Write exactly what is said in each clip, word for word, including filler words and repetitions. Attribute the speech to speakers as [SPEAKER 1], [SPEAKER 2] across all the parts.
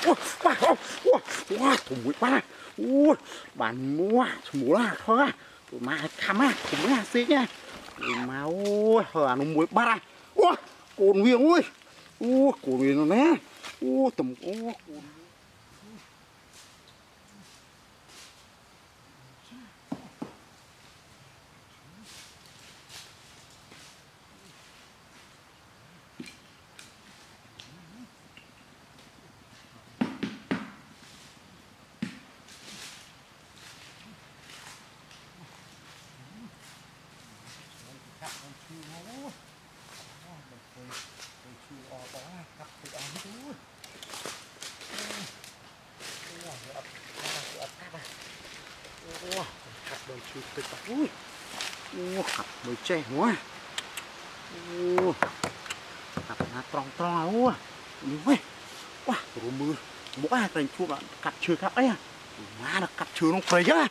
[SPEAKER 1] ว้าวว้าวถุงมือป้าโอ้บานมัวถุงมือละเธอมาทำอ่ะถุงมือสิเนี่ยมาโอ้เฮ้ยหนุ่มมือบ้าโอ้โกนเวียงโอ้ยโอ้โกนเวียงนะโอ้ตุ่มโอ้โกนขับโดนชูไปต่ออุ้ยโอ้ขับมือแจ้หัวโอ้ขับนะตรองตรองอ่ะโอ้นี่เว้ยว้าตัวมือบอกว่าแต่งชุบอ่ะกัดเชือกครับไอ้อะมาแล้วกัดเชือกลงไปเยอะ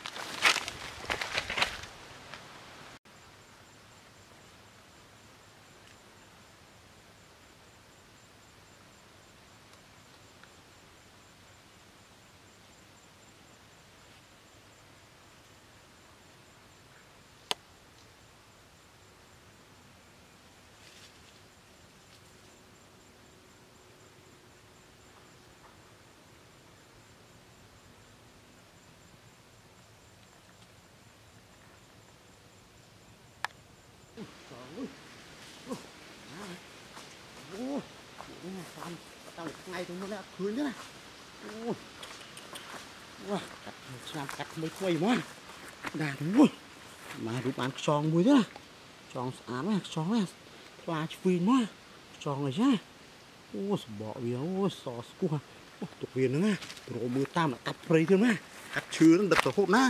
[SPEAKER 1] โอ้โหฟันตั้งไงตรงนั้นแหละคืนเนี่ยโอ้ว้ากัดชามกัดไม่ค่อยมั้งด่าดูมาดูบ้านจองมือเนี่ยจองสะอาดไหมจองไหมปลาชีนมั้งจองเลยใช่โอ้สบอเวียโอ้สอสกูฮะโอ้ตกเวียนนะตัวมือตามกัดเพลย์เท่านั้นกัดชื้นดับตัวพวกนะ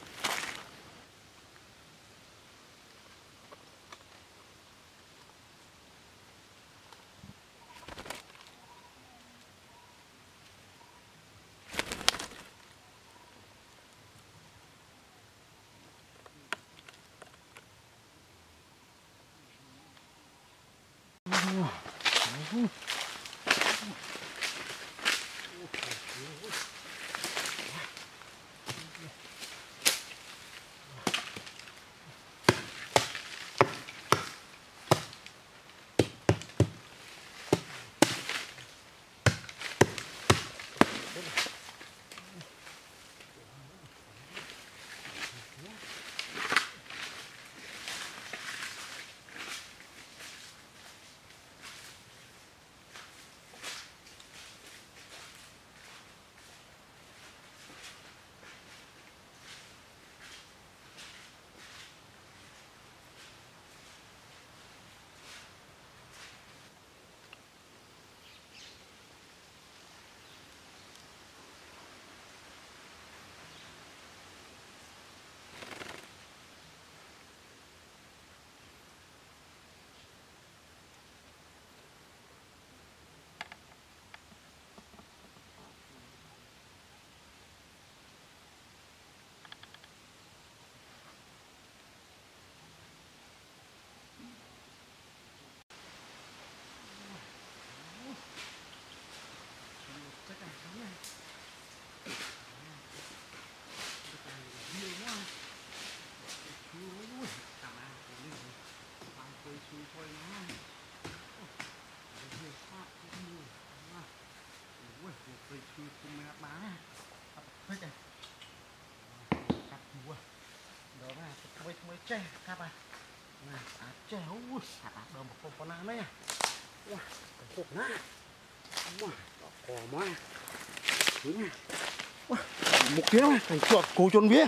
[SPEAKER 1] คือคุมมาบ้าครับเฮ้ยกัดหัวเดี๋ยวนะไม่ไม่แจ้ครับอ่ะนะอาแจ้โอ้ยขาดเดิมบอกคนนั้นเลยอ่ะว้าพวกนั้นว้าคอมาถึงว้าหมกเกี้ยวthành chuột cổ trốn vía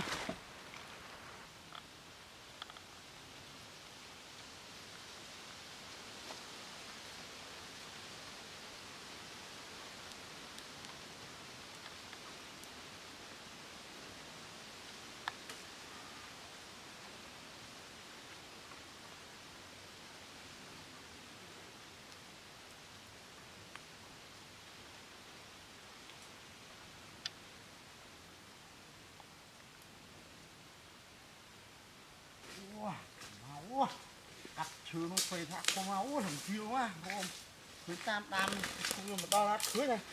[SPEAKER 1] cặp chứa nó phơi thác con máu thằng chiêu quá không khuyến tam tam không mà đo lát cưới này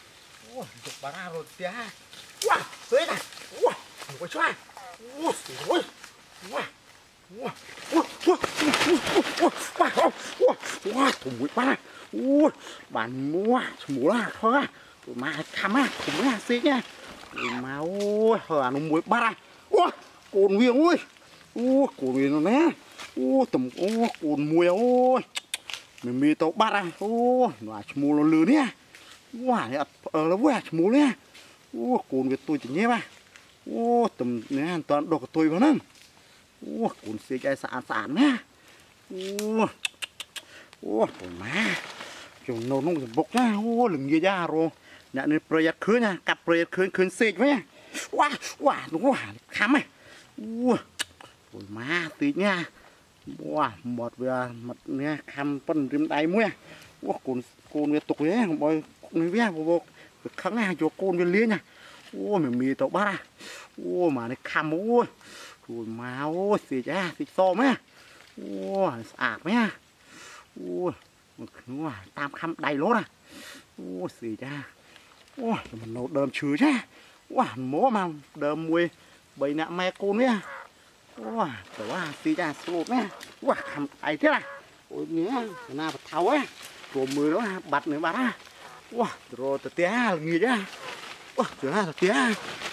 [SPEAKER 1] ủa chụp bà ra rồi tía wow tới này wow một cái xoay wow ôi wow wow wow wow wow wow wow wow thùng mũi ba ui bạn mua mua là thôi mà thăm á thùng là xí nha mà ôi hở nó mũi ba ui cồn nguyên ui ui cồn nguyên nó nè ui tầm ui cồn mùi ôi mình mi tàu ba à ôi nó mua nó lừa nè wow ở nó vui mua nè ui cồn với tôi chỉ nhé ba ôi tầm nè toàn đồ của tôi vào nè ui cồn xí cái sạn sạn nè ui ôi má kiểu nấu nông bốc ra ô lừng như ra rồi nhận nên project khứ nha cặp project khứ khứ xịt với nha wow wow đúng rồi khám này ui má tí nha wow một vừa mặt nha khăm phân rim tay mũi wow cồn cồn về tục đấy bôi người vía vô kháng nha cho cồn về liên nha ôi mình mì tàu ba ôi mà này khăm ôi rồi má ôi xịt ra xịt xôm á ôi sạc nha ôi wow tam khăm đầy lốt à ôi xì cha ôi mình nấu đơm chứa chứ wow mố mà đơm mùi bầy nạ me côn nhá wow trời ơi xì cha sụp nhá wow khăm đầy thế này ôi nhớ cái nào phải tháo á rồi mười đó bật nữa bật á wow rồi tía nghỉ chứ wow trời ơi tía